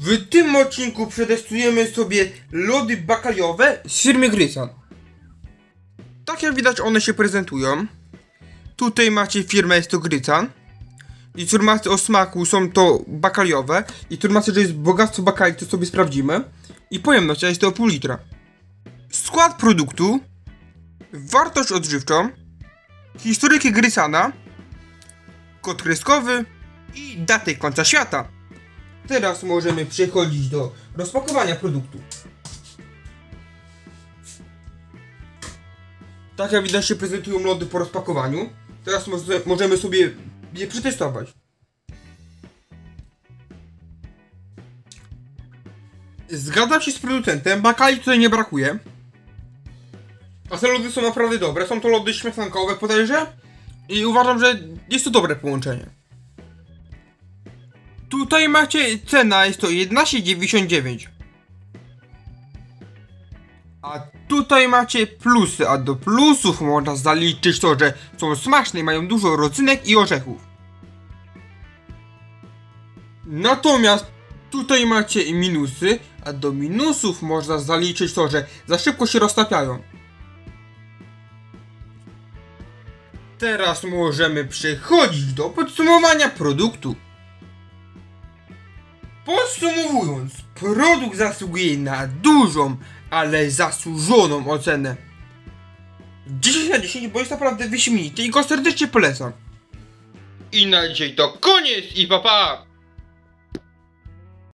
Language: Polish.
W tym odcinku przetestujemy sobie lody bakaliowe z firmy Grycan. Tak jak widać, one się prezentują. Tutaj macie firmę, jest to Grycan. Informacje o smaku są to bakaliowe. Informacje, że jest bogactwo bakali, to sobie sprawdzimy. I pojemność, a jest to pół litra. Skład produktu, wartość odżywczą, historyki Grycana, kod kreskowy i datę końca świata. Teraz możemy przechodzić do rozpakowania produktu. Tak jak widać, się prezentują lody po rozpakowaniu. Teraz możemy sobie je przetestować. Zgadzam się z producentem, bakali tutaj nie brakuje. A te lody są naprawdę dobre, są to lody śmietankowe podejrzewam. I uważam, że jest to dobre połączenie. Tutaj macie cena, jest to 11,99. A tutaj macie plusy, a do plusów można zaliczyć to, że są smaczne i mają dużo rodzynek i orzechów. Natomiast tutaj macie minusy, a do minusów można zaliczyć to, że za szybko się roztapiają. Teraz możemy przechodzić do podsumowania produktu. Podsumowując, produkt zasługuje na dużą, ale zasłużoną ocenę 10 na 10, bo jest naprawdę wyśmienity i go serdecznie polecam. I na dzisiaj to koniec i pa pa!